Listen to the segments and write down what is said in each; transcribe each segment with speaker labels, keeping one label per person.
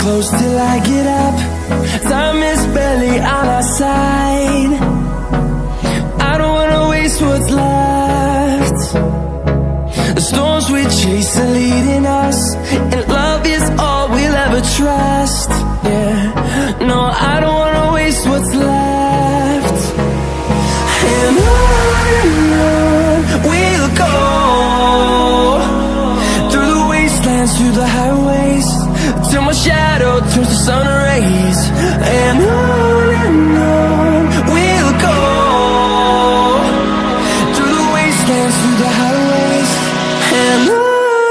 Speaker 1: close till I get up. Time is barely on our side. I don't wanna waste what's left. The storms we chase are leading us, and love is all we'll ever trust. Yeah, no, I don't wanna waste what's left. And on we'll go, through the wastelands, through the highways, till my shadow turns to sun rays. And on we'll go, through the wastelands, through the highways, and on we'll go.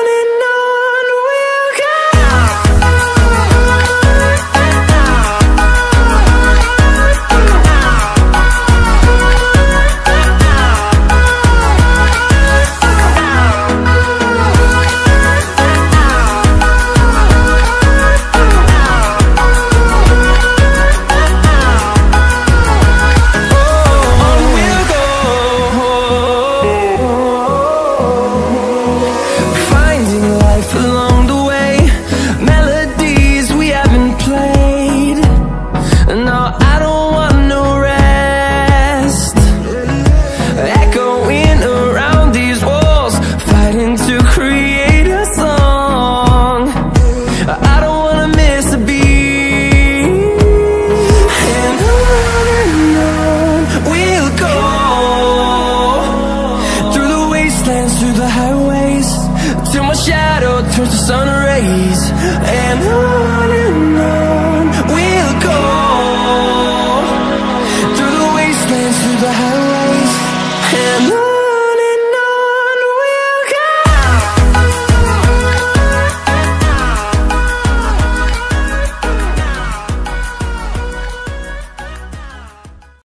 Speaker 1: Through the highways, till my shadow turns to sun rays. And on we'll go, through the wastelands, through the highways, and on.